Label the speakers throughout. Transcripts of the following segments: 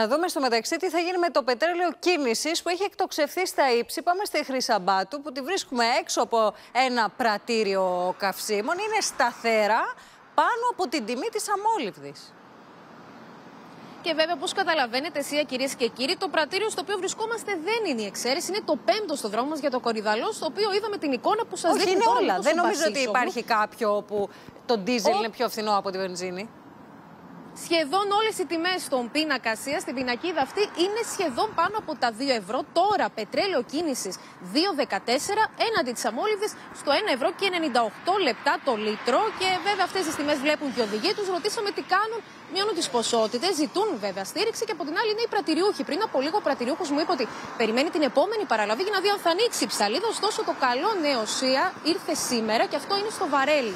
Speaker 1: Να δούμε στο μεταξύ τι θα γίνει με το πετρέλαιο κίνησης που έχει εκτοξευθεί στα ύψη. Πάμε στη Χρυσαμπάτου που τη βρίσκουμε έξω από ένα πρατήριο καυσίμων. Είναι σταθερά πάνω από την τιμή της αμόλυβδης.
Speaker 2: Και βέβαια, όπως καταλαβαίνετε, εσείς, κυρίες και κύριοι, το πρατήριο στο οποίο βρισκόμαστε δεν είναι η εξαίρεση. Είναι το 5ο στο δρόμο μας για το Κορυδαλό, στο οποίο είδαμε την εικόνα που σας δείχνει.
Speaker 1: Είναι
Speaker 2: τώρα
Speaker 1: όλα. Δεν νομίζω
Speaker 2: βασίσωμο.
Speaker 1: ότι υπάρχει κάποιο όπου το ντίζελ είναι πιο φθηνό από τη βενζίνη.
Speaker 2: Σχεδόν όλες οι τιμές στον πίνακα Ασίας, στην πινακίδα αυτή, είναι σχεδόν πάνω από τα 2 ευρώ. Τώρα πετρέλαιο κίνησης 2,14 έναντι της αμόλυβδης στο 1 ευρώ και 98 λεπτά το λίτρο. Και βέβαια αυτές τις τιμές βλέπουν και οι οδηγοί τους. Ρωτήσαμε τι κάνουν, μειώνουν τις ποσότητες, ζητούν βέβαια στήριξη και από την άλλη είναι οι πρατηριούχοι. Πριν από λίγο ο πρατηριούχος μου είπε ότι περιμένει την επόμενη παραλαβή για να δει αν θα ανοίξει η ψαλίδα. Ωστόσο το καλό νέο ΣΥΑ ήρθε σήμερα και αυτό είναι στο βαρέλι.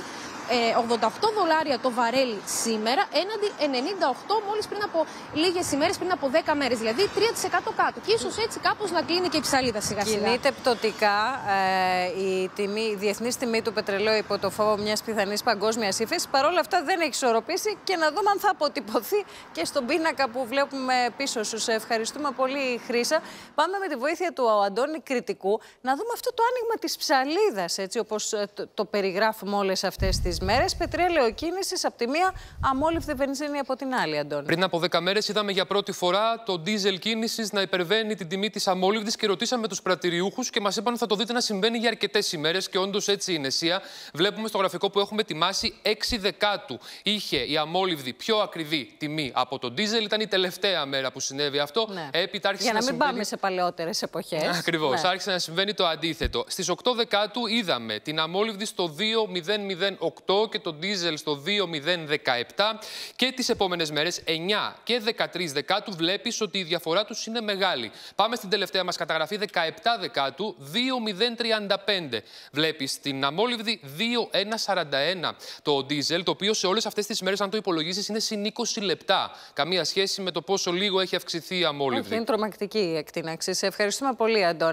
Speaker 2: $88 το βαρέλι σήμερα, έναντι 98 μόλις πριν από λίγες ημέρες, πριν από 10 μέρες. Δηλαδή 3% κάτω. Και ίσως έτσι κάπως να κλείνει και η ψαλίδα σιγά-σιγά.
Speaker 1: Κινείται πτωτικά η διεθνής τιμή του πετρελαίου υπό το φόβο μιας πιθανής παγκόσμιας ύφεσης. Παρ' όλα αυτά δεν έχει ισορροπήσει και να δούμε αν θα αποτυπωθεί και στον πίνακα που βλέπουμε πίσω σου. Σε ευχαριστούμε πολύ, Χρύσα. Πάμε με τη βοήθεια του Αντώνη Κρητικού να δούμε αυτό το άνοιγμα της ψαλίδας, έτσι όπως το περιγράφουμε όλες αυτές τις μέρες. Πετρέλαιο κίνησης από τη μία, αμόλυβδη βενζίνη από την άλλη, Αντώνη.
Speaker 3: Πριν από 10 μέρες είδαμε για πρώτη φορά το ντίζελ κίνησης να υπερβαίνει την τιμή της αμόλυβδης και ρωτήσαμε τους πρατηριούχους και μας είπαν ότι θα το δείτε να συμβαίνει για αρκετές ημέρες και όντως έτσι είναι. Σία, βλέπουμε στο γραφικό που έχουμε ετοιμάσει 6 Δεκάτου. Είχε η αμόλυβδη πιο ακριβή τιμή από το ντίζελ, ήταν η τελευταία μέρα που συνέβη αυτό.
Speaker 1: Ναι.
Speaker 3: Έπειτα άρχισε
Speaker 1: για να μην
Speaker 3: συμβαίνει...
Speaker 1: πάμε σε παλαιότερες εποχές.
Speaker 3: Ακριβώς.
Speaker 1: Ναι.
Speaker 3: Άρχισε να συμβαίνει το αντίθετο. Στις 8 Δεκάτου είδαμε την αμόλυβδη στο 2,008 και το ντίζελ στο 2,017 και τις επόμενες μέρες 9 και 13 Δεκάτου βλέπεις ότι η διαφορά τους είναι μεγάλη. Πάμε στην τελευταία μας καταγραφή 17 Δεκάτου 2,035. Βλέπεις την αμόλυβδη 2,141 το ντίζελ, το οποίο σε όλες αυτές τις μέρες αν το υπολογίσεις είναι συν 20 λεπτά. Καμία σχέση με το πόσο λίγο έχει αυξηθεί η αμόλυβδη.
Speaker 1: Είναι τρομακτική η εκτείναξη. Σε ευχαριστούμε πολύ, Αντώνη.